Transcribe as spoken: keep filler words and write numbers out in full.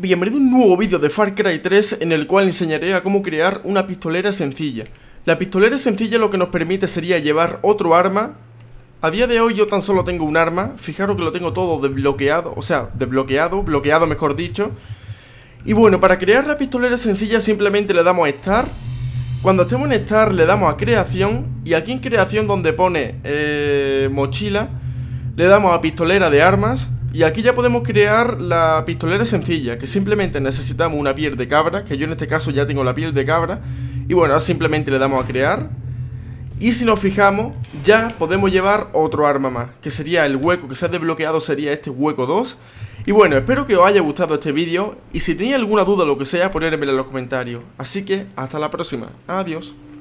Bienvenido a un nuevo vídeo de Far Cry tres en el cual enseñaré a cómo crear una pistolera sencilla. La pistolera sencilla lo que nos permite sería llevar otro arma. A día de hoy yo tan solo tengo un arma, fijaros que lo tengo todo desbloqueado, o sea, desbloqueado, bloqueado mejor dicho. Y bueno, para crear la pistolera sencilla simplemente le damos a Start. Cuando estemos en Start le damos a Creación y aquí en Creación donde pone eh, mochila le damos a pistolera de armas. Y aquí ya podemos crear la pistolera sencilla, que simplemente necesitamos una piel de cabra, que yo en este caso ya tengo la piel de cabra. Y bueno, ahora simplemente le damos a crear. Y si nos fijamos, ya podemos llevar otro arma más, que sería el hueco que se ha desbloqueado, sería este hueco dos. Y bueno, espero que os haya gustado este vídeo, y si tenéis alguna duda o lo que sea, ponérmela en los comentarios. Así que, hasta la próxima, adiós.